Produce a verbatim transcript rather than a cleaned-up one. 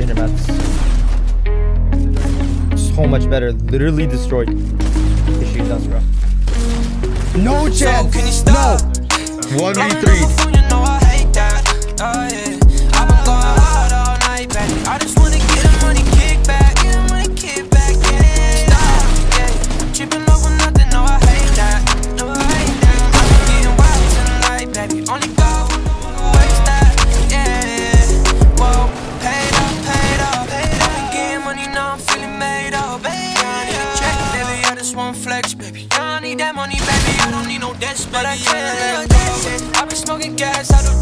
stranger mats. So much better. Literally destroyed. Issue dust, bro. No chance. So no. one v three. I just wanna get the money, kick back, get the money, kick back, yeah. Stop, yeah. Tripping over nothing, no, I hate that, no, I hate that. I'm getting wild tonight, baby. Only God will waste that, yeah. Whoa, paid up, paid up, paid up. I'm getting money, now I'm feeling made up, baby. I need a check, baby, I just want flex, baby. I need that money, baby, I don't need no debts, baby. But I can't let go. I've been smoking gas, I do